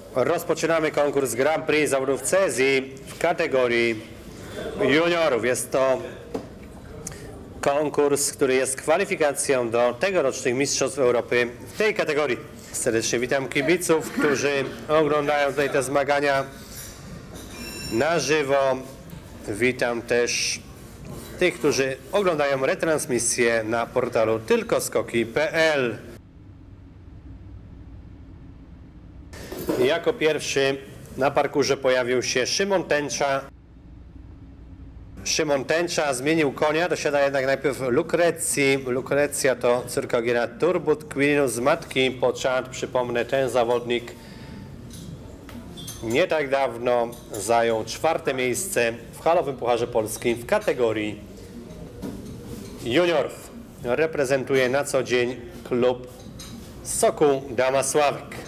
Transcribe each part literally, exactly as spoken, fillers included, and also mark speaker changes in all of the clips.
Speaker 1: Rozpoczynamy konkurs Grand Prix zawodów C S I w kategorii juniorów. Jest to konkurs, który jest kwalifikacją do tegorocznych Mistrzostw Europy w tej kategorii. Serdecznie witam kibiców, którzy oglądają tutaj te zmagania na żywo. Witam też tych, którzy oglądają retransmisję na portalu tylko skoki kropka p l. Jako pierwszy na parkurze pojawił się Szymon Tęcza. Szymon Tęcza zmienił konia, dosiada jednak najpierw Lukrecji. Lukrecja to córka Ogiera Turbut Quirinus z matki Poczat. Przypomnę, ten zawodnik nie tak dawno zajął czwarte miejsce w halowym Pucharze Polskim w kategorii juniorów. Reprezentuje na co dzień klub Sokół Damasławek.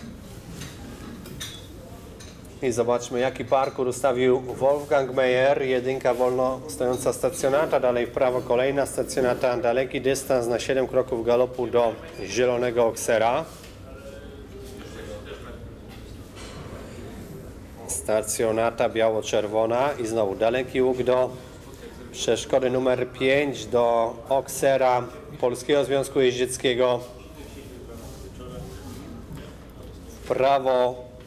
Speaker 1: I zobaczmy, jaki parkour ustawił Wolfgang Meyer. Jedynka wolno stojąca stacjonata, dalej w prawo kolejna stacjonata, daleki dystans na siedem kroków galopu do zielonego Oksera. Stacjonata biało-czerwona i znowu daleki łuk do przeszkody numer pięć do Oksera Polskiego Związku Jeździeckiego. Prawo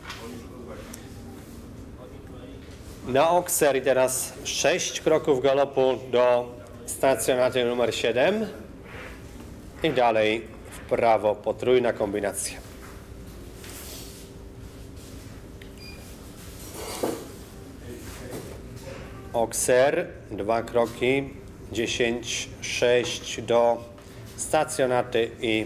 Speaker 1: na Okser i teraz sześć kroków galopu do stacjonaty numer siedem i dalej w prawo potrójna kombinacja. Okser, dwa kroki, dziesięć, sześć do stacjonaty i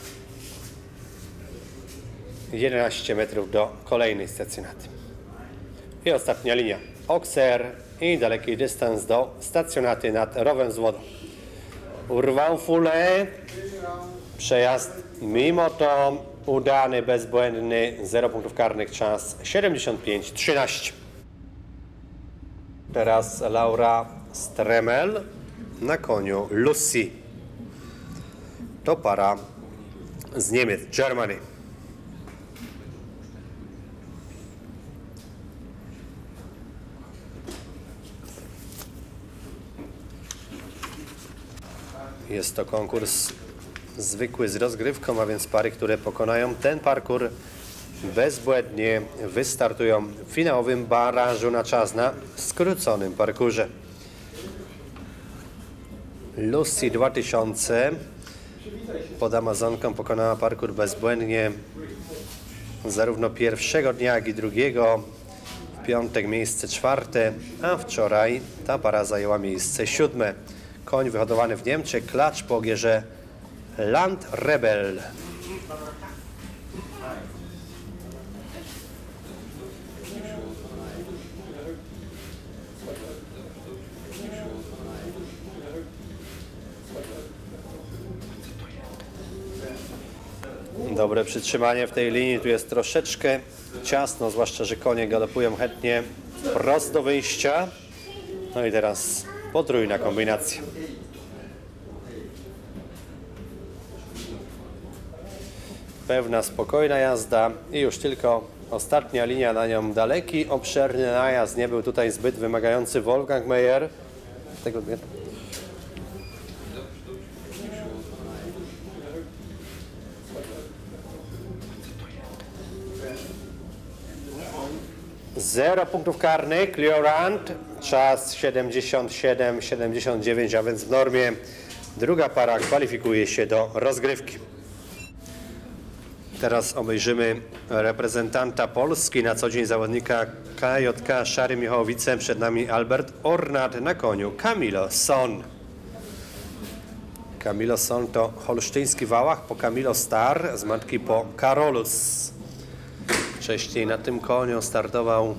Speaker 1: jedenaście metrów do kolejnej stacjonaty. I ostatnia linia. Okser i daleki dystans do stacjonaty nad rowem z wodą. Urwał fulę. Przejazd mimo to udany, bezbłędny. zero punktów karnych, czas siedemdziesiąt pięć trzynaście. Teraz Laura Stremel na koniu Lucy. To para z Niemiec, Germany. Jest to konkurs zwykły z rozgrywką, a więc pary, które pokonają ten parkour bezbłędnie, wystartują w finałowym barażu na czas na skróconym parkurze. Lucy dwa tysiące pod Amazonką pokonała parkour bezbłędnie zarówno pierwszego dnia, jak i drugiego. W piątek miejsce czwarte, a wczoraj ta para zajęła miejsce siódme. Koń wyhodowany w Niemczech, klacz po ogierze Land Rebel. Dobre przytrzymanie w tej linii, tu jest troszeczkę ciasno, zwłaszcza że konie galopują chętnie prosto do wyjścia. No i teraz potrójna kombinacja. Pewna, spokojna jazda i już tylko ostatnia linia, na nią daleki, obszerny najazd. Nie był tutaj zbyt wymagający Wolfgang Meyer. Tego Zero punktów karnych, Clearant, czas siedemdziesiąt siedem siedemdziesiąt dziewięć, a więc w normie. Druga para kwalifikuje się do rozgrywki. Teraz obejrzymy reprezentanta Polski, na co dzień zawodnika K J K Szary Michałowice. Przed nami Albert Ornat na koniu Camilo Son. Camilo Son to holsztyński Wałach po Camilo Star, z matki po Karolus. Wcześniej na tym koniu startował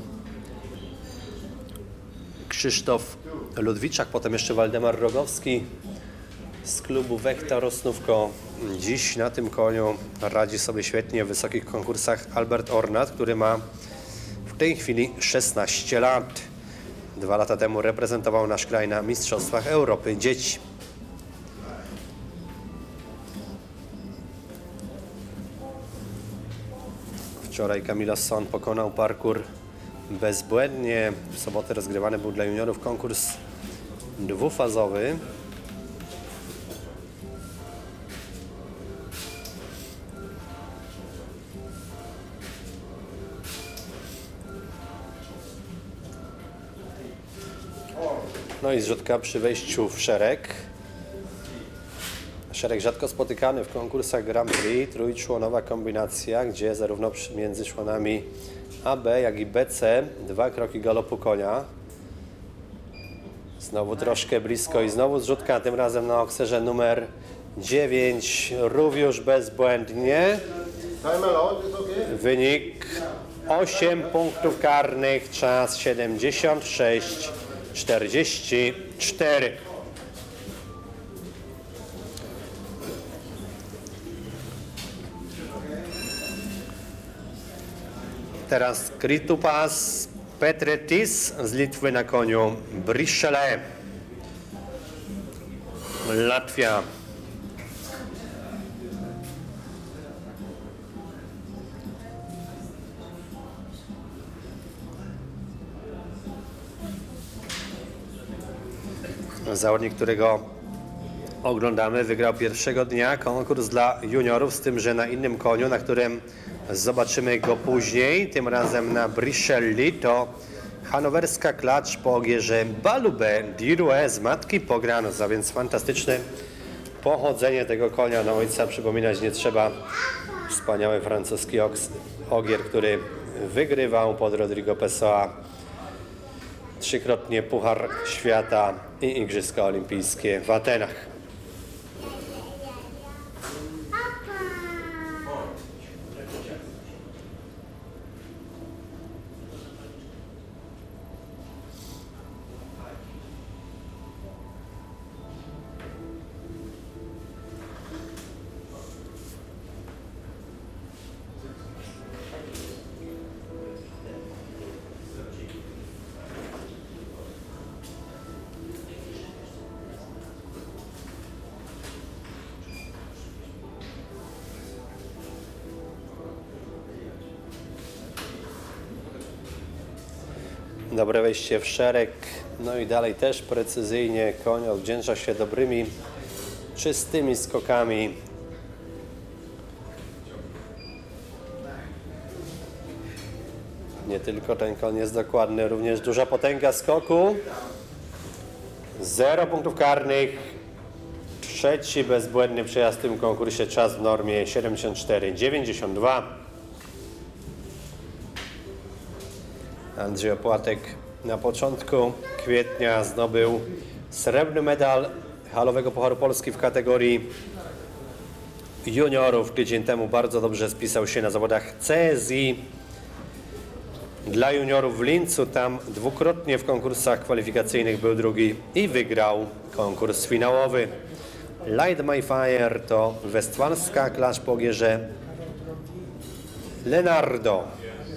Speaker 1: Krzysztof Ludwiczak, potem jeszcze Waldemar Rogowski z klubu Wechta Rosnówko. Dziś na tym koniu radzi sobie świetnie w wysokich konkursach Albert Ornat, który ma w tej chwili szesnaście lat. Dwa lata temu reprezentował nasz kraj na Mistrzostwach Europy Dzieci. Wczoraj Camillosson pokonał parkour bezbłędnie. W sobotę rozgrywany był dla juniorów konkurs dwufazowy. No i zrzutka przy wejściu w szereg. Szereg rzadko spotykany w konkursach Grand Prix, trójczłonowa kombinacja, gdzie zarówno między członami A B, jak i B C dwa kroki galopu konia. Znowu troszkę blisko i znowu zrzutka, tym razem na okserze numer dziewięć, również bezbłędnie. Wynik osiem punktów karnych, czas siedemdziesiąt sześć czterdzieści cztery. Teraz Kritupas Petretis z Litwy na koniu Brišelė, Latvia. Zawodnik, którego oglądamy, wygrał pierwszego dnia konkurs dla juniorów, z tym, że na innym koniu, na którym zobaczymy go później, tym razem na Brišelli, to hanowerska klacz po ogierze Balube Dirue z matki Pogranus, a więc fantastyczne pochodzenie tego konia. Na ojca przypominać nie trzeba. Wspaniały francuski ogier, który wygrywał pod Rodrigo Pessoa trzykrotnie Puchar Świata i Igrzyska Olimpijskie w Atenach. Dobre wejście w szereg, no i dalej też precyzyjnie koń odwdzięcza się dobrymi, czystymi skokami. Nie tylko ten koń jest dokładny, również duża potęga skoku. Zero punktów karnych. Trzeci bezbłędny przejazd w tym konkursie, czas w normie siedemdziesiąt cztery dziewięćdziesiąt dwa. Andrzej Opłatek na początku kwietnia zdobył srebrny medal halowego Pucharu Polski w kategorii juniorów. Tydzień temu bardzo dobrze spisał się na zawodach C S I dla juniorów w Lincu. Tam dwukrotnie w konkursach kwalifikacyjnych był drugi i wygrał konkurs finałowy. Light My Fire to westfalska klacz po ogierze Leonardo.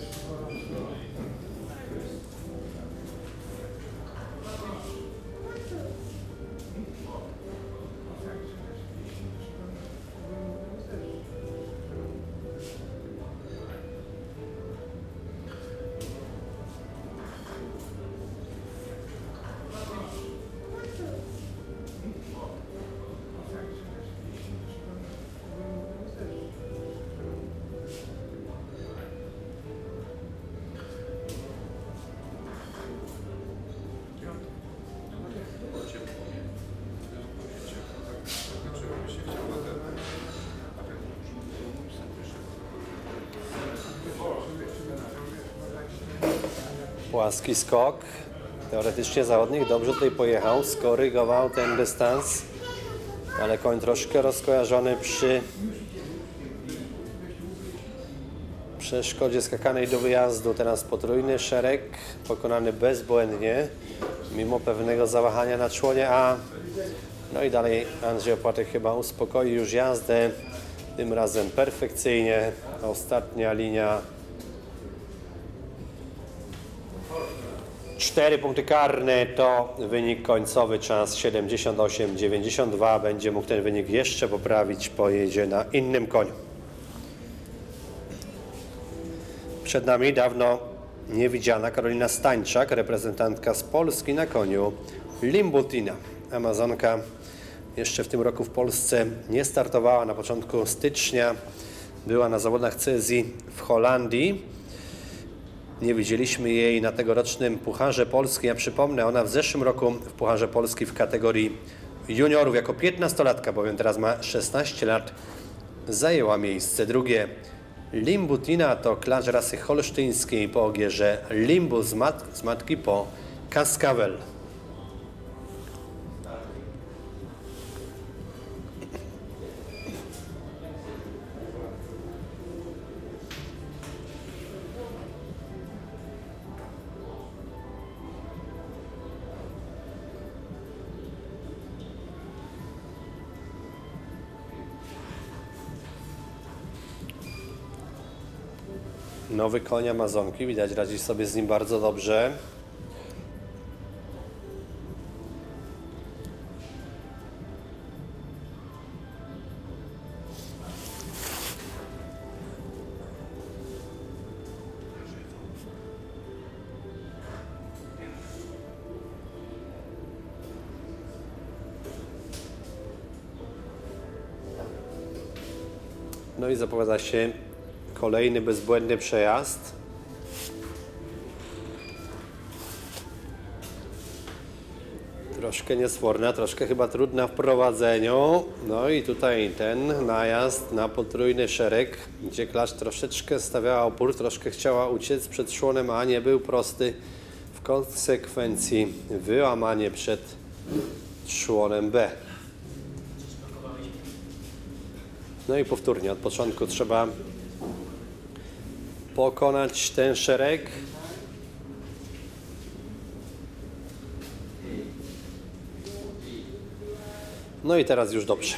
Speaker 1: Płaski skok. Teoretycznie zawodnik dobrze tutaj pojechał, skorygował ten dystans, ale koń troszkę rozkojarzony przy przeszkodzie skakanej do wyjazdu. Teraz potrójny szereg, pokonany bezbłędnie, mimo pewnego zawahania na członie A. No i dalej Andrzej Opłatek chyba uspokoi już jazdę, tym razem perfekcyjnie. Ostatnia linia. Cztery punkty karne to wynik końcowy, czas siedemdziesiąt osiem dziewięćdziesiąt dwa. Będzie mógł ten wynik jeszcze poprawić, pojedzie na innym koniu. Przed nami dawno niewidziana Karolina Stańczak, reprezentantka z Polski na koniu Limbutina. Amazonka jeszcze w tym roku w Polsce nie startowała. Na początku stycznia była na zawodach C S I w Holandii. Nie widzieliśmy jej na tegorocznym Pucharze Polski. Ja przypomnę, ona w zeszłym roku w Pucharze Polski w kategorii juniorów jako piętnastolatka, bowiem teraz ma szesnaście lat, zajęła miejsce drugie. Limbutina to klacz rasy holsztyńskiej po ogierze Limbu z, mat z matki po Cascavel. Nowy koń Amazonki, widać, radzi sobie z nim bardzo dobrze. No i zapowiada się kolejny bezbłędny przejazd. Troszkę niesforna, troszkę chyba trudna w prowadzeniu. No i tutaj ten najazd na potrójny szereg, gdzie klacz troszeczkę stawiała opór, troszkę chciała uciec przed członem A, nie był prosty. W konsekwencji wyłamanie przed członem B. No i powtórnie, od początku trzeba pokonać ten szereg. No i teraz już dobrze.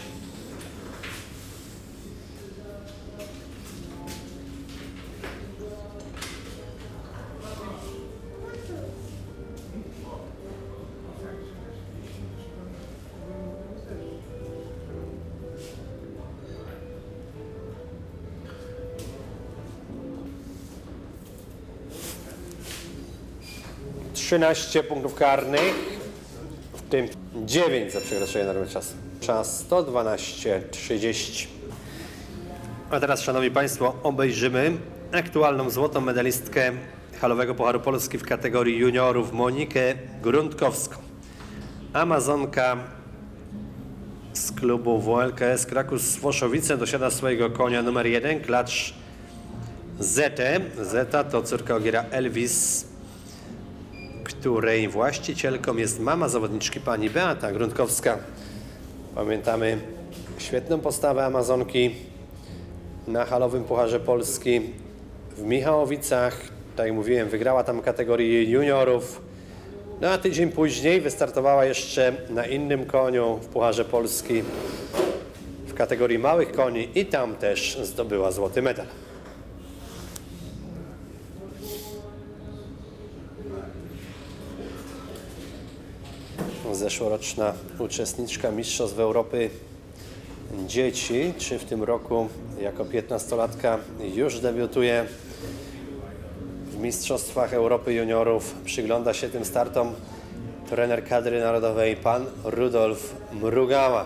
Speaker 1: trzynaście punktów karnych, w tym dziewięć za przekroczenie normy czasu. Czas sto dwanaście trzydzieści. A teraz, szanowni państwo, obejrzymy aktualną złotą medalistkę halowego Pucharu Polski w kategorii juniorów Monikę Grundkowską. Amazonka z klubu W L K S Kraków Włoszowice dosiada swojego konia numer jeden, klacz Zetę. Zeta to córka ogiera Elvis, której właścicielką jest mama zawodniczki pani Beata Grundkowska. Pamiętamy świetną postawę Amazonki na halowym Pucharze Polski w Michałowicach. Tak jak mówiłem, wygrała tam kategorię juniorów. No a tydzień później wystartowała jeszcze na innym koniu w Pucharze Polski w kategorii małych koni i tam też zdobyła złoty medal. Zeszłoroczna uczestniczka Mistrzostw Europy Dzieci, czy w tym roku jako piętnastolatka już debiutuje w Mistrzostwach Europy Juniorów. Przygląda się tym startom trener kadry narodowej pan Rudolf Mrugała.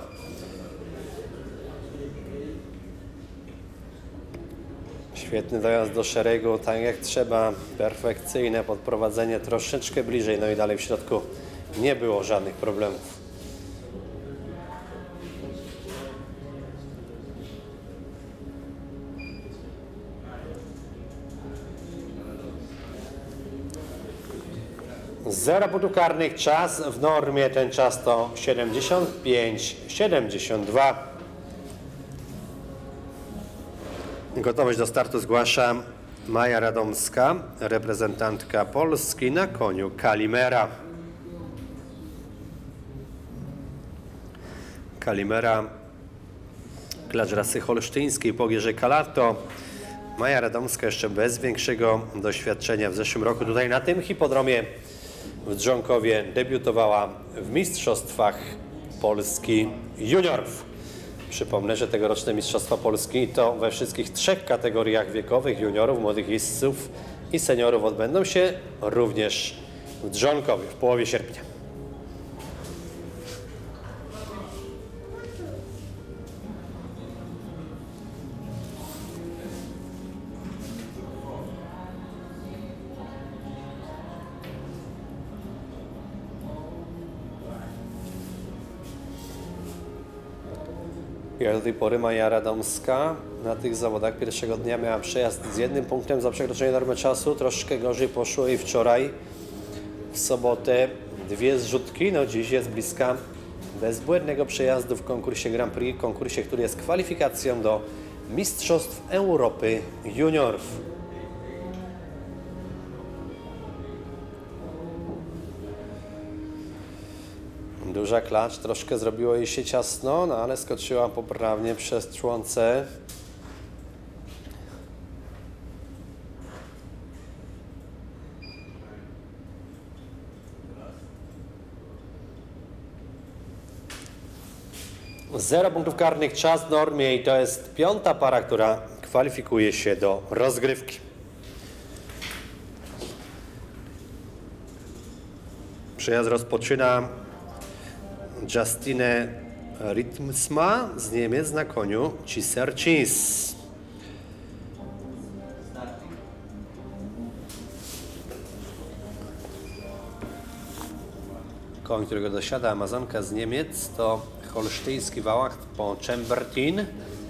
Speaker 1: Świetny dojazd do szeregu, tak jak trzeba, perfekcyjne podprowadzenie, troszeczkę bliżej, no i dalej w środku nie było żadnych problemów. Zero punktów karnych, czas w normie, ten czas to siedemdziesiąt pięć siedemdziesiąt dwa. Gotowość do startu zgłasza Maja Radomska, reprezentantka Polski na koniu Kalimera. Kalimera, klacz rasy holsztyńskiej po ogierze Calato. Maja Radomska jeszcze bez większego doświadczenia w zeszłym roku tutaj na tym hipodromie w Drzonkowie debiutowała w Mistrzostwach Polski Juniorów. Przypomnę, że tegoroczne Mistrzostwa Polski to we wszystkich trzech kategoriach wiekowych: juniorów, młodych jeźdźców i seniorów odbędą się również w Drzonkowie w połowie sierpnia. Jak do tej pory Maja Radomska na tych zawodach pierwszego dnia miała przejazd z jednym punktem za przekroczenie normy czasu. Troszkę gorzej poszło jej wczoraj, w sobotę, dwie zrzutki. No dziś jest bliska bezbłędnego przejazdu w konkursie Grand Prix, konkursie, który jest kwalifikacją do Mistrzostw Europy Juniorów. Duża klacz, troszkę zrobiło jej się ciasno, no ale skoczyła poprawnie przez członce. Zero punktów karnych, czas w normie i to jest piąta para, która kwalifikuje się do rozgrywki. Przejazd rozpoczyna Justine Rytmsma z Niemiec na koniu Cisercis. Koń, którego dosiada Amazonka z Niemiec, to holsztyjski Wałach po Chambertin.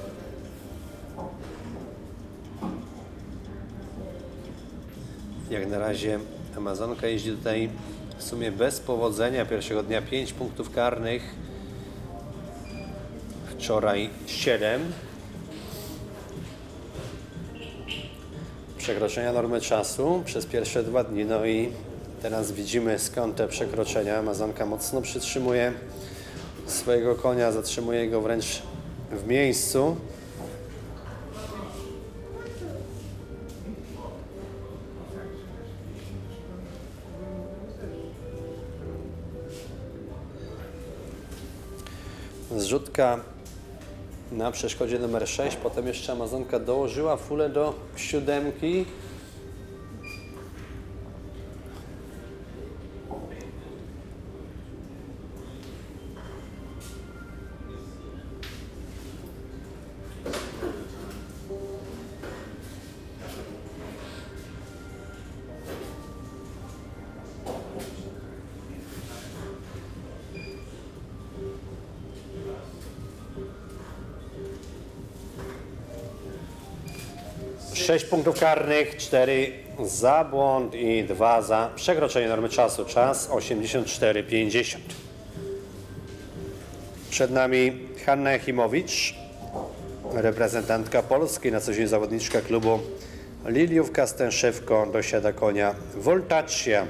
Speaker 1: Jak na razie Amazonka jeździ tutaj w sumie bez powodzenia. Pierwszego dnia pięć punktów karnych, wczoraj siedem. Przekroczenia normy czasu przez pierwsze dwa dni, no i teraz widzimy skąd te przekroczenia. Amazonka mocno przytrzymuje swojego konia, zatrzymuje go wręcz w miejscu. Zrzutka na przeszkodzie numer sześć, potem jeszcze Amazonka dołożyła fulę do siódemki. sześć punktów karnych, cztery za błąd i dwa za przekroczenie normy czasu. Czas osiemdziesiąt cztery pięćdziesiąt. Przed nami Hanna Jachimowicz, reprezentantka Polski, na co dzień zawodniczka klubu Liliówka Stęszewko, dosiada konia Voltaccia.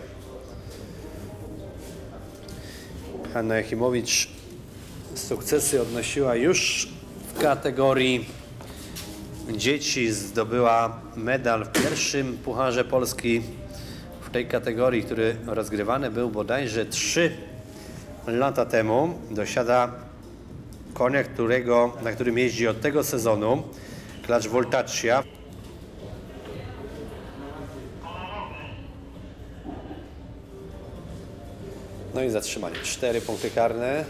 Speaker 1: Hanna Jachimowicz sukcesy odnosiła już w kategorii dzieci, zdobyła medal w pierwszym Pucharze Polski w tej kategorii, który rozgrywany był bodajże trzy lata temu. Dosiada konia, którego, na którym jeździ od tego sezonu, klacz Voltaccia. No i zatrzymanie. Cztery punkty karne.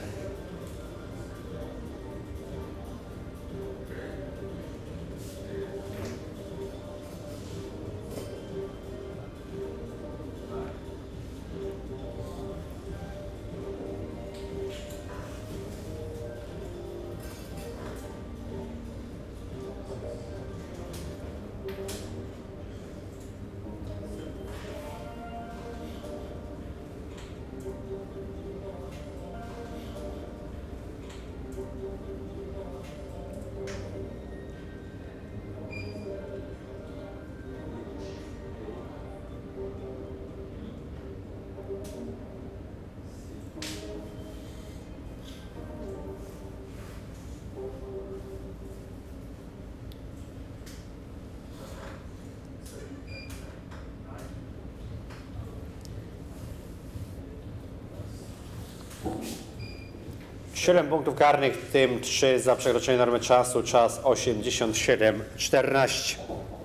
Speaker 1: siedem punktów karnych, w tym trzy za przekroczenie normy czasu, czas osiemdziesiąt siedem czternaście.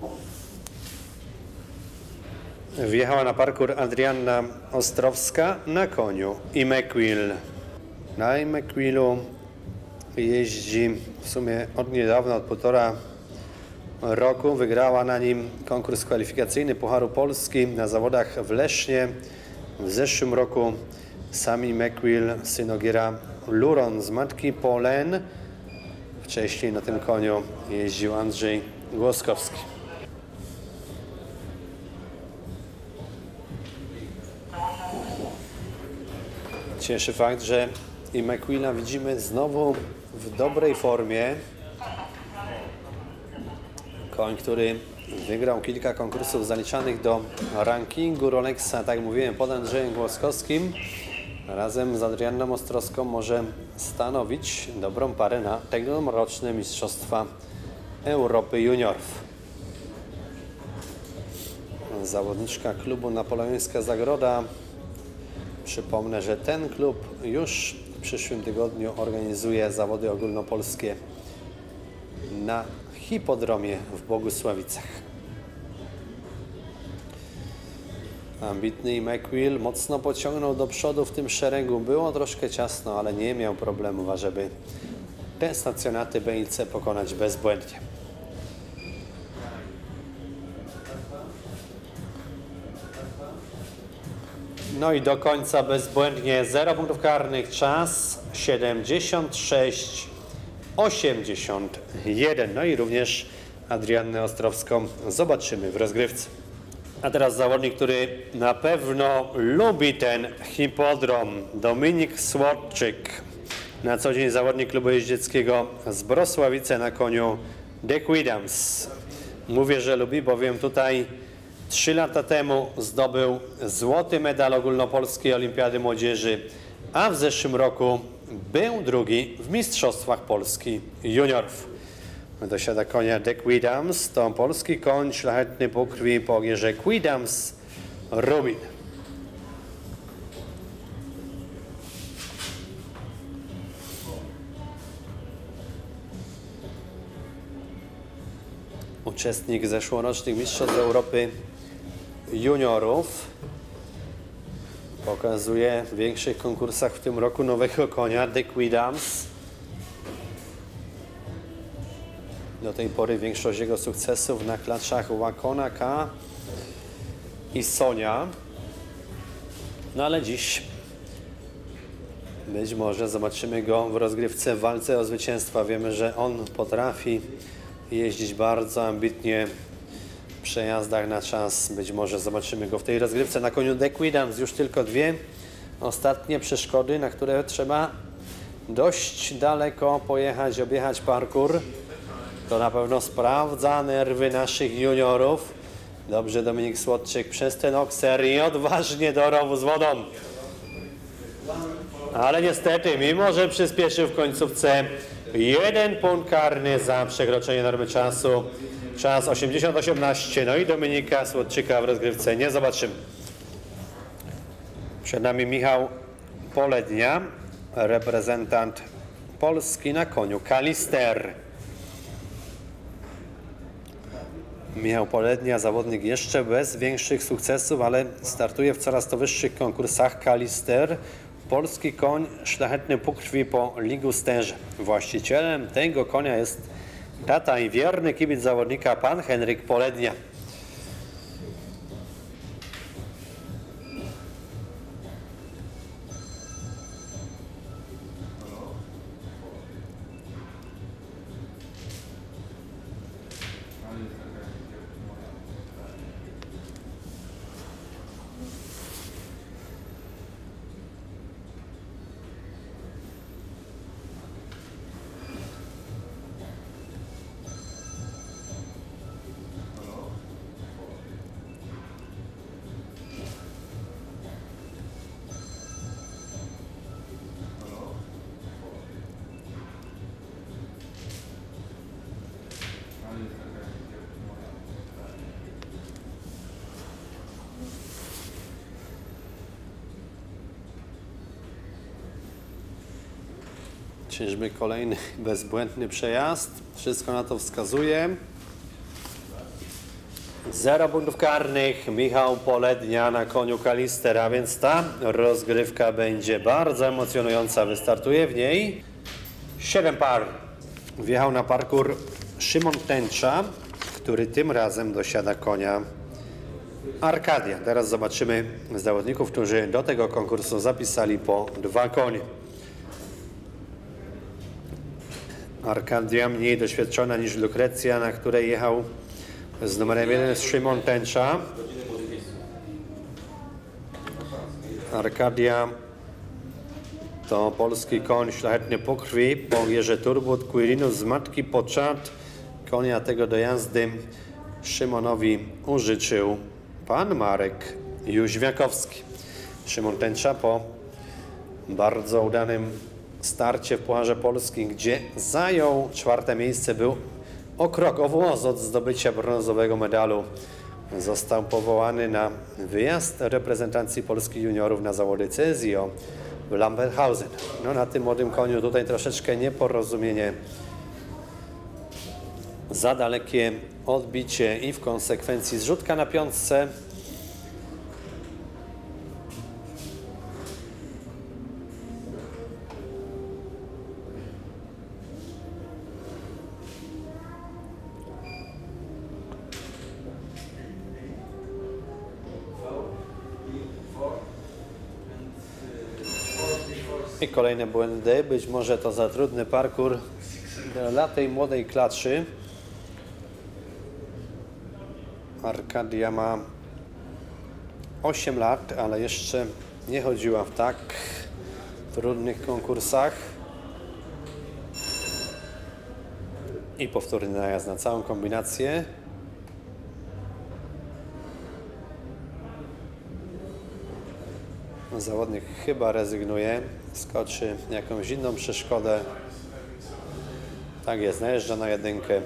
Speaker 1: Wjechała na parkour Adrianna Ostrowska na koniu Immaquil. Na Immaquilu jeździ w sumie od niedawna, od półtora roku. Wygrała na nim konkurs kwalifikacyjny Pucharu Polski na zawodach w Lesznie. W zeszłym roku sam Immaquil, syn Ogiera Luron z matki Polen. Wcześniej na tym koniu jeździł Andrzej Głoskowski. Cieszy fakt, że Immaquila widzimy znowu w dobrej formie. Koń, który wygrał kilka konkursów zaliczanych do rankingu Rolexa, tak jak mówiłem, pod Andrzejem Głoskowskim. Razem z Adrianną Ostrowską może stanowić dobrą parę na tegoroczne Mistrzostwa Europy Juniorów. Zawodniczka klubu Napoleońska Zagroda. Przypomnę, że ten klub już w przyszłym tygodniu organizuje zawody ogólnopolskie na hipodromie w Bogusławicach. Ambitny Immaquil mocno pociągnął do przodu w tym szeregu. Było troszkę ciasno, ale nie miał problemów, ażeby te stacjonaty B i C pokonać bezbłędnie. No i do końca bezbłędnie zero punktów karnych, czas siedemdziesiąt sześć osiemdziesiąt jeden. No i również Adriannę Ostrowską zobaczymy w rozgrywce. A teraz zawodnik, który na pewno lubi ten hipodrom, Dominik Słodczyk. Na co dzień zawodnik klubu jeździeckiego z Brosławice na koniu The Quidams. Mówię, że lubi, bowiem tutaj trzy lata temu zdobył złoty medal ogólnopolskiej Olimpiady Młodzieży, a w zeszłym roku był drugi w Mistrzostwach Polski Juniorów. Dosiada konia The Quidams, to polski koń szlachetny po krwi po Ogierze Quidams Rubin. Uczestnik zeszłorocznych Mistrzostw Europy Juniorów. Pokazuje w większych konkursach w tym roku nowego konia The Quidams. Do tej pory większość jego sukcesów na klaczach Łakona K i Sonia. No ale dziś być może zobaczymy go w rozgrywce w walce o zwycięstwa. Wiemy, że on potrafi jeździć bardzo ambitnie w przejazdach na czas. Być może zobaczymy go w tej rozgrywce na koniu The Quidams. Już tylko dwie ostatnie przeszkody, na które trzeba dość daleko pojechać, objechać parkour. To na pewno sprawdza nerwy naszych juniorów. Dobrze Dominik Słodczyk przez ten okser i odważnie do rowu z wodą. Ale niestety, mimo że przyspieszył w końcówce, jeden punkt karny za przekroczenie normy czasu. Czas osiemdziesiąt osiemnaście. No i Dominika Słodczyka w rozgrywce nie zobaczymy. Przed nami Michał Polednia, reprezentant Polski na koniu Kalister. Michał Polednia, zawodnik jeszcze bez większych sukcesów, ale startuje w coraz to wyższych konkursach. Kalister, polski koń szlachetny po krwi po Ligusterze. Właścicielem tego konia jest tata i wierny kibic zawodnika, pan Henryk Polednia. Czyżby kolejny bezbłędny przejazd? Wszystko na to wskazuje. Zero punktów karnych. Michał Polednia na koniu Kalister, a więc ta rozgrywka będzie bardzo emocjonująca. Wystartuje w niej siedem par. Wjechał na parkour Szymon Tęcza, który tym razem dosiada konia Arcadia. Teraz zobaczymy zawodników, którzy do tego konkursu zapisali po dwa konie. Arcadia mniej doświadczona niż Lukrecja, na której jechał z numerem jeden Szymon Tęcza. Arcadia to polski koń szlachetny po krwi, po Jerzy Turbut, Quirinus z matki Poczat. Konia tego do jazdy Szymonowi użyczył pan Marek Jóźwiakowski. Szymon Tęcza po bardzo udanym starcie w Pucharze Polski, gdzie zajął czwarte miejsce, był o krok, o włos od zdobycia brązowego medalu. Został powołany na wyjazd reprezentacji Polski juniorów na zawody C S I O w Lamberthausen. No, na tym młodym koniu tutaj troszeczkę nieporozumienie. Za dalekie odbicie i w konsekwencji zrzutka na piątce. I kolejne błędy, być może to za trudny parkour dla tej młodej klaczy. Arcadia ma osiem lat, ale jeszcze nie chodziła w tak trudnych konkursach. I powtórny najazd na całą kombinację. Zawodnik chyba rezygnuje, skoczy jakąś inną przeszkodę. Tak jest, najeżdża na jedynkę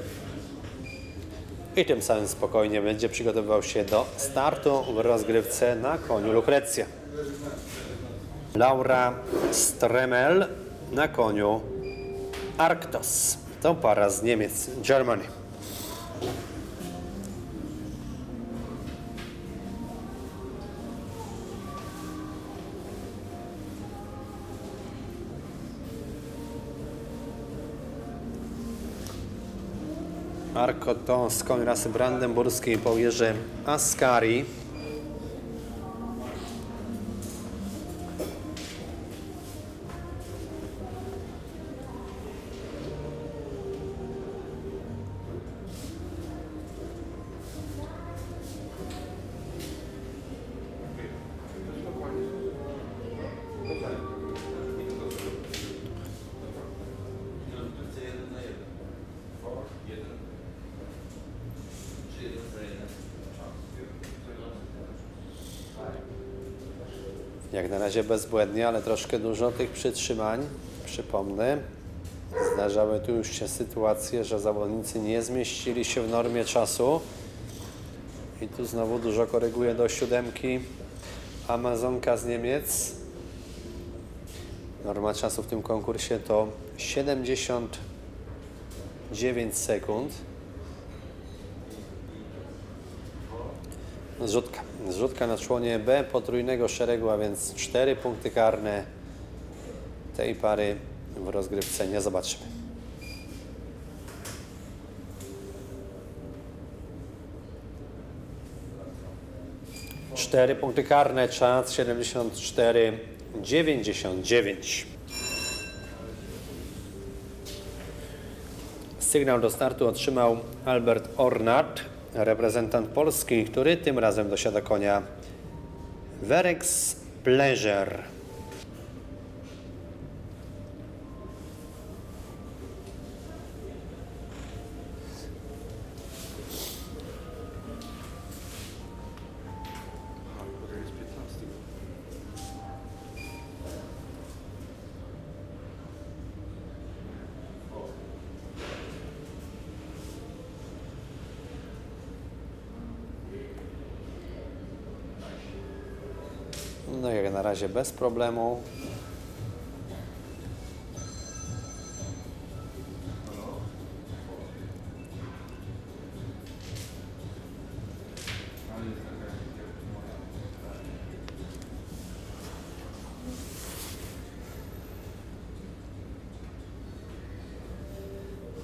Speaker 1: i tym samym spokojnie będzie przygotowywał się do startu w rozgrywce na koniu Lukrecja. Laura Stremel na koniu Arktos. To para z Niemiec, Germany. Arko to z koń rasy brandenburskiej po Jerzy Ascari. Jak na razie bezbłędnie, ale troszkę dużo tych przytrzymań. Przypomnę, zdarzały tu już się sytuacje, że zawodnicy nie zmieścili się w normie czasu. I tu znowu dużo koryguje do siódemki Amazonka z Niemiec. Norma czasu w tym konkursie to siedemdziesiąt dziewięć sekund. Zrzutka. Zrzutka na członie B potrójnego szeregu, a więc cztery punkty karne. Tej pary w rozgrywce nie zobaczymy. cztery punkty karne, czas siedemdziesiąt cztery dziewięćdziesiąt dziewięć. Sygnał do startu otrzymał Albert Ornat, reprezentant Polski, który tym razem dosiada konia Verex Pleasure. No jak na razie bez problemu.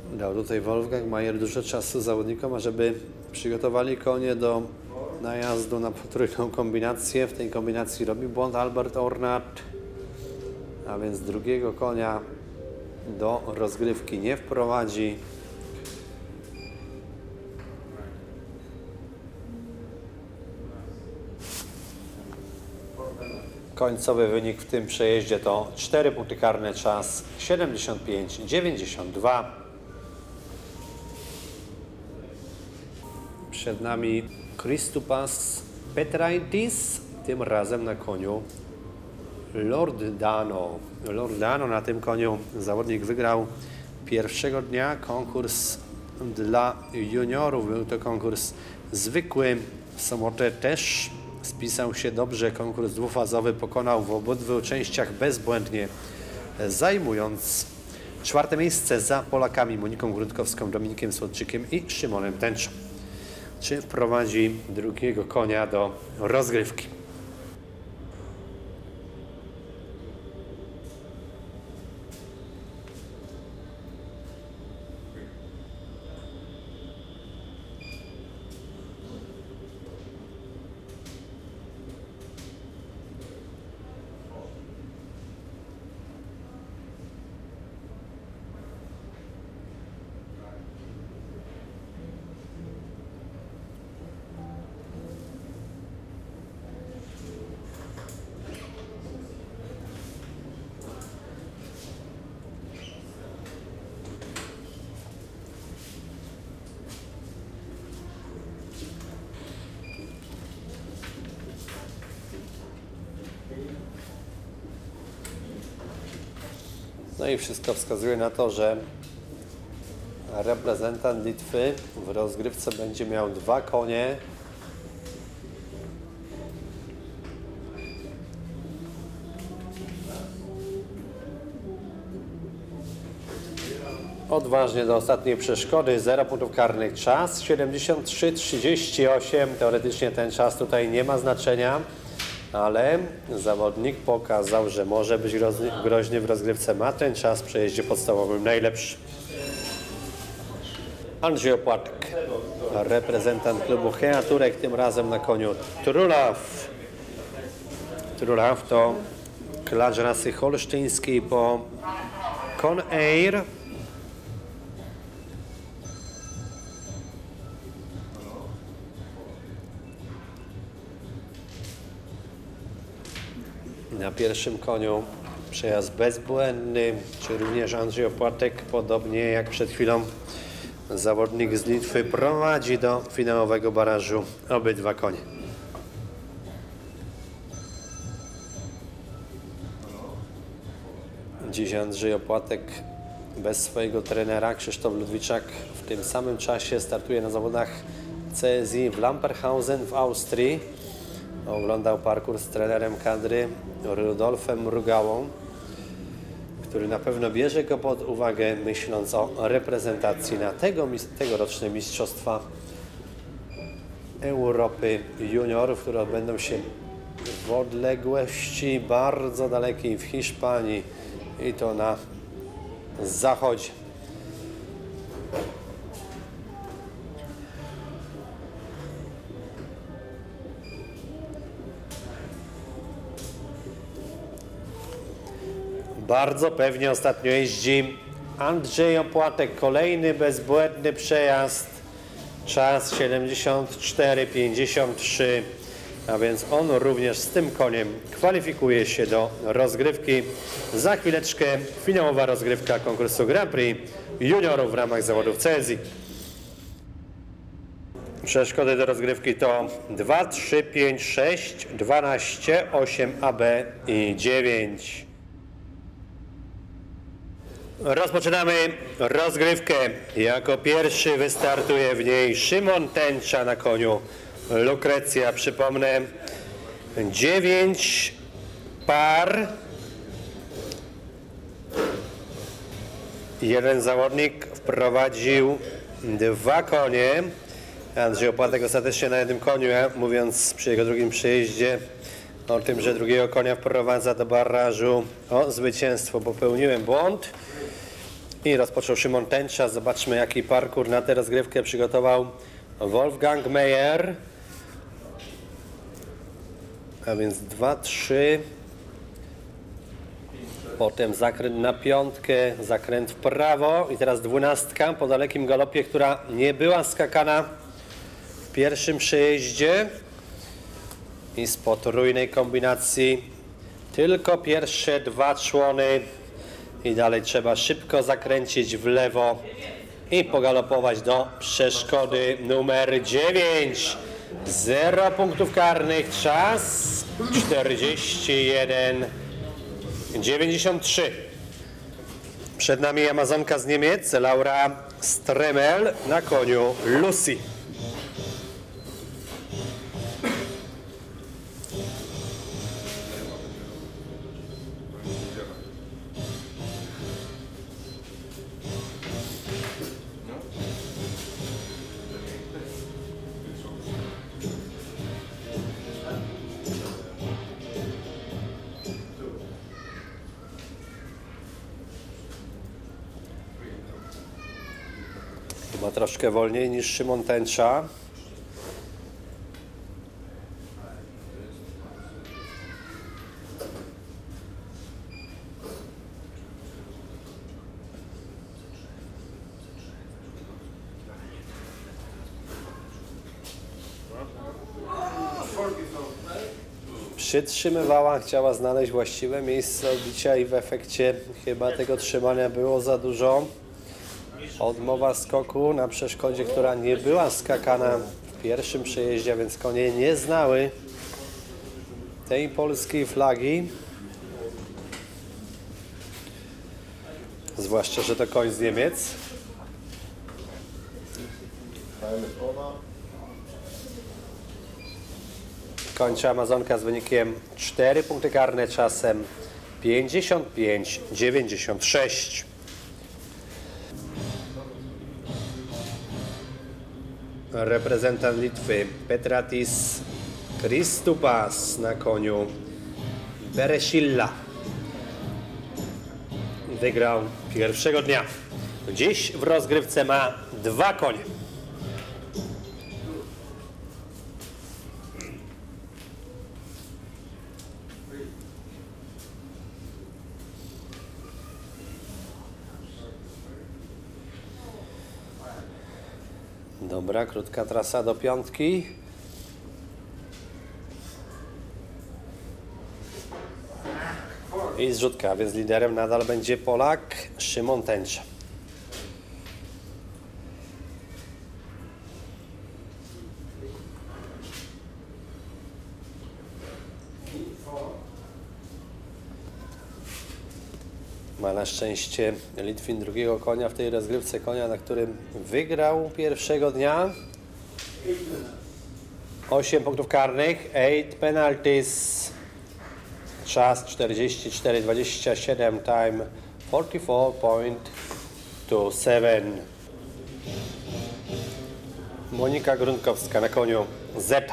Speaker 1: Dał tutaj Wolfgang Mayer dużo czasu zawodnikom, ażeby przygotowali konie do najazdu na potrójną kombinację. W tej kombinacji robi błąd Albert Ornat, a więc drugiego konia do rozgrywki nie wprowadzi. Końcowy wynik w tym przejeździe to cztery punkty karne, czas siedemdziesiąt pięć dziewięćdziesiąt dwa. Przed nami Christoupas Petraitis, tym razem na koniu Lord Dano. Lord Dano na tym koniu zawodnik wygrał pierwszego dnia konkurs dla juniorów. Był to konkurs zwykły. W sobotę też spisał się dobrze. Konkurs dwufazowy pokonał w obydwu częściach bezbłędnie, zajmując czwarte miejsce za Polakami Moniką Grunkowską, Dominikiem Słodczykiem i Szymonem Tęczą. Czy wprowadzi drugiego konia do rozgrywki? No i wszystko wskazuje na to, że reprezentant Litwy w rozgrywce będzie miał dwa konie. Odważnie do ostatniej przeszkody, zero punktów karnych, czas siedemdziesiąt trzy trzydzieści osiem. Teoretycznie ten czas tutaj nie ma znaczenia, ale zawodnik pokazał, że może być groźny w rozgrywce. Ma ten czas w przejeździe podstawowym najlepszy. Andrzej Opłatek, reprezentant klubu Hea Turek, tym razem na koniu Trulaw. Trulaw to klacz rasy holsztyńskiej po Conair. Na pierwszym koniu przejazd bezbłędny, czy również Andrzej Opłatek, podobnie jak przed chwilą zawodnik z Litwy, prowadzi do finałowego barażu obydwa konie. Dziś Andrzej Opłatek bez swojego trenera. Krzysztof Ludwiczak w tym samym czasie startuje na zawodach C S I w Lamperhausen w Austrii. Oglądał parkour z trenerem kadry Rudolfem Mrugałą, który na pewno bierze go pod uwagę, myśląc o reprezentacji na tego, tegoroczne Mistrzostwa Europy Juniorów, które odbędą się w odległości bardzo dalekiej w Hiszpanii i to na zachodzie. Bardzo pewnie ostatnio jeździ Andrzej Opłatek. Kolejny bezbłędny przejazd. Czas siedemdziesiąt cztery pięćdziesiąt trzy. A więc on również z tym koniem kwalifikuje się do rozgrywki. Za chwileczkę finałowa rozgrywka konkursu Grand Prix juniorów w ramach zawodów C S I. Przeszkody do rozgrywki to dwa, trzy, pięć, sześć, dwanaście, osiem A B i dziewięć. Rozpoczynamy rozgrywkę. Jako pierwszy wystartuje w niej Szymon Tęcza na koniu Lukrecja. Przypomnę, dziewięć par. Jeden zawodnik wprowadził dwa konie. Andrzej Opłatek ostatecznie na jednym koniu, mówiąc przy jego drugim przejeździe o tym, że drugiego konia wprowadza do barażu o zwycięstwo. Popełniłem błąd. I rozpoczął Szymon Tęcza. Zobaczmy, jaki parkour na tę rozgrywkę przygotował Wolfgang Meyer. A więc dwa, trzy. Potem zakręt na piątkę, zakręt w prawo i teraz dwunastka po dalekim galopie, która nie była skakana w pierwszym przejeździe. I z potrójnej kombinacji tylko pierwsze dwa człony i dalej trzeba szybko zakręcić w lewo i pogalopować do przeszkody numer dziewięć. Zero punktów karnych, czas czterdzieści jeden dziewięćdziesiąt trzy. Przed nami Amazonka z Niemiec, Laura Stremel na koniu Lucy. Chyba troszkę wolniej niż Szymon Tęcza. Przytrzymywała, chciała znaleźć właściwe miejsce odbicia i w efekcie chyba tego trzymania było za dużo. Odmowa skoku na przeszkodzie, która nie była skakana w pierwszym przejeździe, więc konie nie znały tej polskiej flagi. Zwłaszcza, że to koń z Niemiec. Kończy Amazonka z wynikiem cztery punkty karne, czasem pięćdziesiąt pięć dziewięćdziesiąt sześć. Reprezentant Litwy Petratis Kristupas na koniu Beresilla. Wygrał pierwszego dnia. Dziś w rozgrywce ma dwa konie. Dobra, krótka trasa do piątki. I zrzutka, więc liderem nadal będzie Polak Szymon Tęcza. Ma na szczęście Litwin drugiego konia w tej rozgrywce, konia, na którym wygrał pierwszego dnia. osiem punktów karnych, osiem penalties, czas czterdzieści cztery dwadzieścia siedem, time czterdzieści cztery dwadzieścia siedem. Monika Grunkowska na koniu Zeta.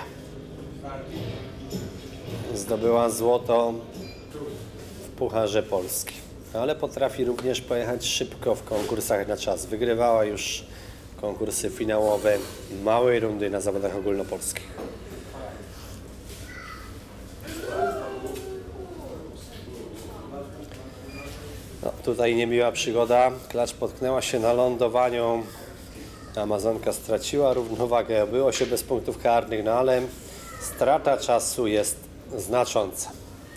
Speaker 1: Zdobyła złoto w Pucharze Polski, ale potrafi również pojechać szybko w konkursach na czas. Wygrywała już konkursy finałowe małej rundy na zawodach ogólnopolskich. No, tutaj niemiła przygoda. Klacz potknęła się na lądowaniu. Amazonka straciła równowagę. Było się bez punktów karnych, no ale strata czasu jest znacząca.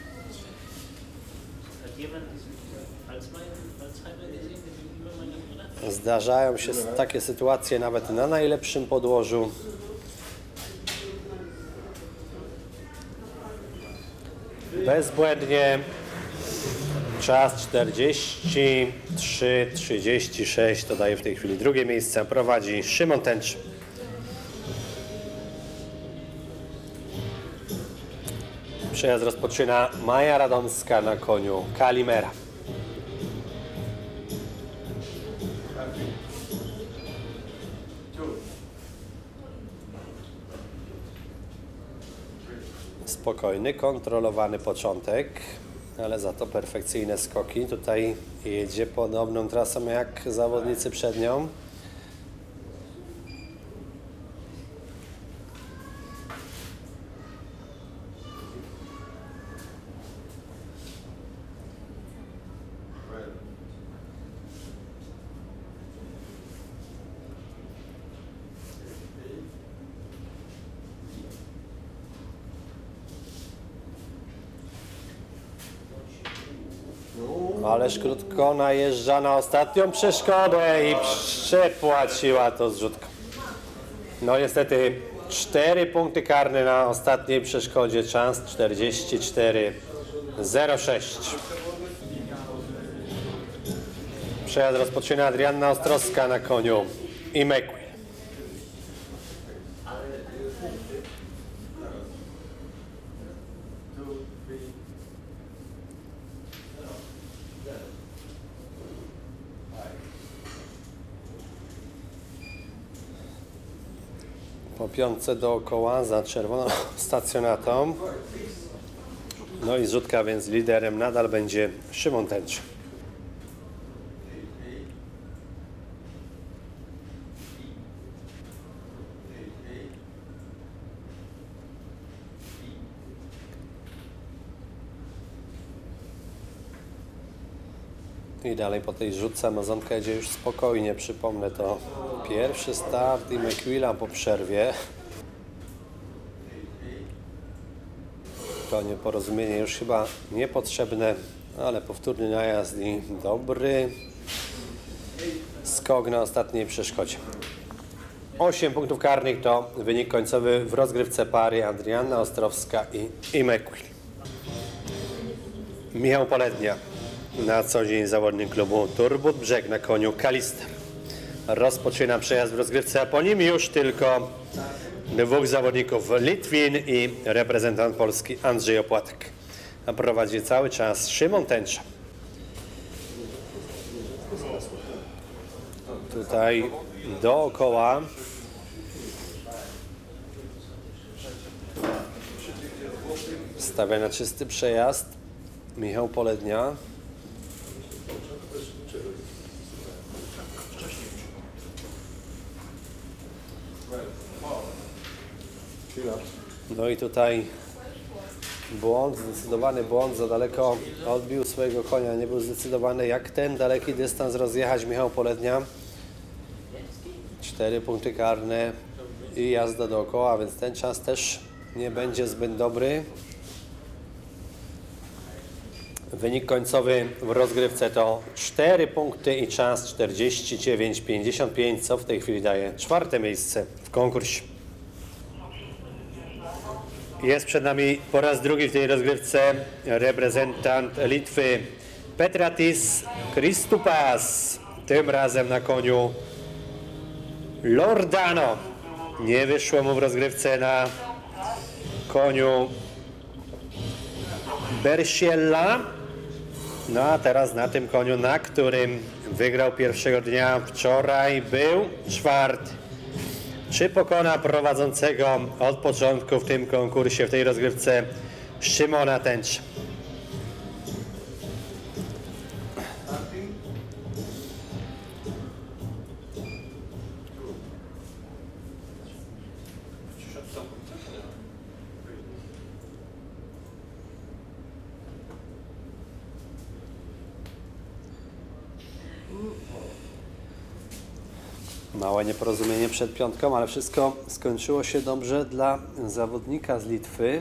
Speaker 1: Zdarzają się takie sytuacje nawet na najlepszym podłożu. Bezbłędnie. Czas czterdzieści trzy trzydzieści sześć. To daje w tej chwili drugie miejsce. Prowadzi Szymon Tęcz. Przejazd rozpoczyna Maja Radomska na koniu Kalimera. Spokojny, kontrolowany początek. ale za to perfekcyjne skoki. Tutaj jedzie podobną trasą jak zawodnicy przed nią. Ależ krótko najeżdża na ostatnią przeszkodę i przepłaciła to zrzutką. No niestety cztery punkty karne na ostatniej przeszkodzie, czas czterdzieści cztery zero sześć. Przejazd rozpoczyna Adrianna Ostrowska na koniu Immaculée. Po piątce dookoła za czerwoną stacjonatą. No i zrzutka, więc liderem nadal będzie Szymon Tęcz. I dalej po tej rzutce Amazonka jedzie już spokojnie. Przypomnę, to pierwszy start Immaculée po przerwie. To nieporozumienie już chyba niepotrzebne, ale powtórny najazd i dobry skok na ostatniej przeszkodzie. osiem punktów karnych to wynik końcowy w rozgrywce pary Adrianna Ostrowska i Immaculée. Michał Polednia, na co dzień zawodnik klubu Turbut Brzeg na koniu Kalista. Rozpoczyna przejazd w rozgrywce, a po nim już tylko dwóch zawodników, Litwin i reprezentant Polski Andrzej Opłatek. A prowadzi cały czas Szymon Tęcza. Tutaj dookoła stawia na czysty przejazd Michał Polednia. No i tutaj błąd, zdecydowany błąd, za daleko odbił swojego konia, nie był zdecydowany, jak ten daleki dystans rozjechać Michał Polednia. Cztery punkty karne i jazda dookoła, więc ten czas też nie będzie zbyt dobry. Wynik końcowy w rozgrywce to cztery punkty i czas czterdzieści dziewięć pięćdziesiąt pięć, co w tej chwili daje czwarte miejsce w konkursie. Jest przed nami po raz drugi w tej rozgrywce reprezentant Litwy Petratis Kristupas. Tym razem na koniu Lordano. Nie wyszło mu w rozgrywce na koniu Bersiella. No a teraz na tym koniu, na którym wygrał pierwszego dnia wczoraj, był czwarty. Czy pokona prowadzącego od początku w tym konkursie, w tej rozgrywce Szymona Tęcza? Małe nieporozumienie przed piątką, ale wszystko skończyło się dobrze dla zawodnika z Litwy.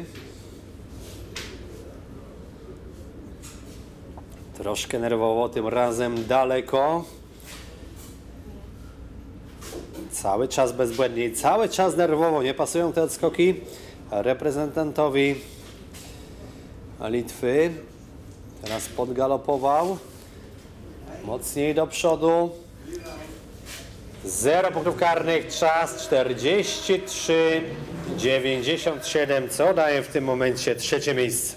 Speaker 1: Troszkę nerwowo, tym razem daleko. Cały czas bezbłędnie i cały czas nerwowo. Nie pasują te odskoki reprezentantowi Litwy. Teraz podgalopował. Mocniej do przodu. Zero punktów karnych, czas czterdzieści trzy dziewięćdziesiąt siedem, co daje w tym momencie trzecie miejsce.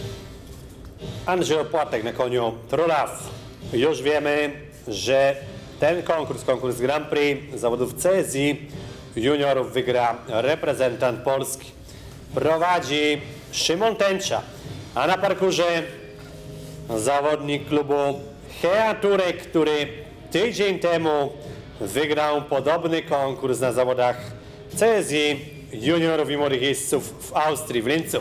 Speaker 1: Andrzej Opłatek na koniu Trolaf. Już wiemy, że Ten konkurs, konkurs Grand Prix zawodów C S I juniorów wygra reprezentant Polski. Prowadzi Szymon Tęcza, a na parkurze zawodnik klubu Hea Turek, który tydzień temu wygrał podobny konkurs na zawodach C S I juniorów i młodych jeźdźców w Austrii, w Lincu.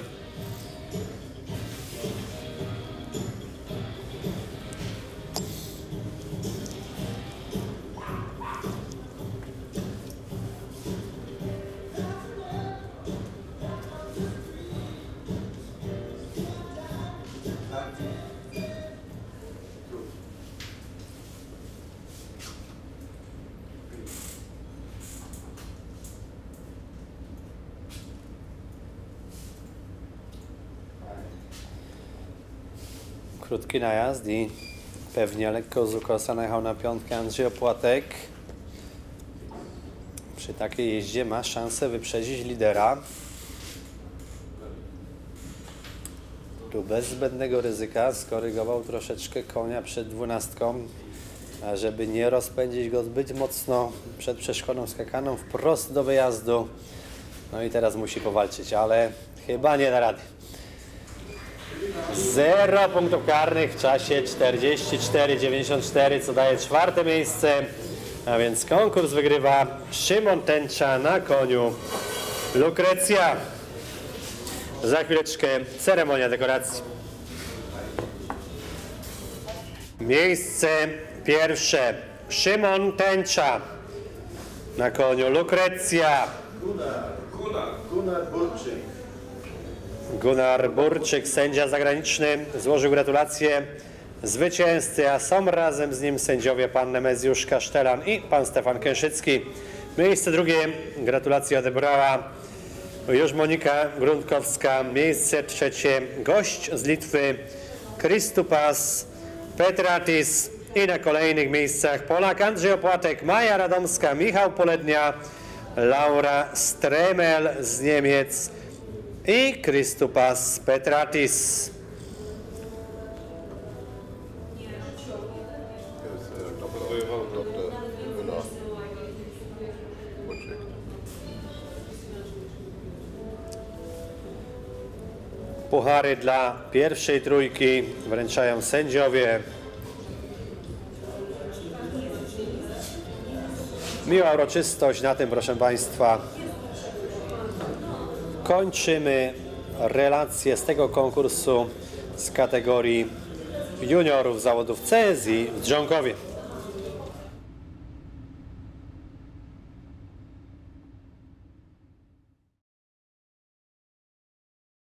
Speaker 1: Krótki najazd i pewnie lekko z ukosa najechał na piątkę Andrzej Opłatek. Przy takiej jeździe ma szansę wyprzedzić lidera. Tu bez zbędnego ryzyka skorygował troszeczkę konia przed dwunastką, żeby nie rozpędzić go zbyt mocno przed przeszkodą skakaną wprost do wyjazdu. No i teraz musi powalczyć, ale chyba nie da rady. Zero punktów karnych w czasie czterdzieści cztery dziewięćdziesiąt cztery, co daje czwarte miejsce, a więc konkurs wygrywa Szymon Tęcza na koniu Lukrecja. Za chwileczkę ceremonia dekoracji. Miejsce pierwsze Szymon Tęcza na koniu Lukrecja.
Speaker 2: Gunnar, Gunnar Burczyk.
Speaker 1: Gunnar Burczyk, sędzia zagraniczny, złożył gratulacje zwycięzcy, a są razem z nim sędziowie pan Nemezjusz Kasztelan i pan Stefan Kęszycki. Miejsce drugie, gratulacje odebrała już Monika Grundkowska. Miejsce trzecie, gość z Litwy Kristupas Petratis. I na kolejnych miejscach Polak Andrzej Opłatek, Maja Radomska, Michał Polednia, Laura Stremel z Niemiec i Kristupas Petratis. Puchary dla pierwszej trójki wręczają sędziowie. Miła uroczystość. Na tym, proszę Państwa, kończymy relację z tego konkursu z kategorii juniorów zawodów C S I w Drzonkowie.